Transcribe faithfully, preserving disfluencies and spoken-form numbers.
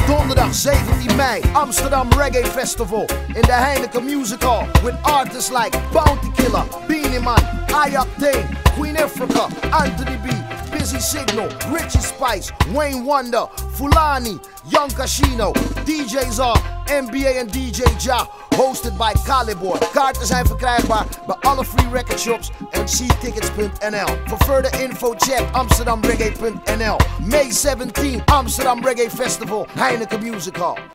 Donderdag zeventien mei, Amsterdam Reggae Festival in de Heineken Music Hall. With artists like Bounty Killer, Beenieman, I-octane, Queen Ifrica, Anthony B, Busy Signal, Ritchie Spice, Wayne Wonder, Fullanny, Young Cashino. D J's are M B A and Jah, hosted by Kalibwoy. Kaarten zijn verkrijgbaar bij alle free record shops en c tickets punt n l. For further info check amsterdam reggae punt n l. May seventeenth, Amsterdam Reggae Festival, Heineken Music Hall.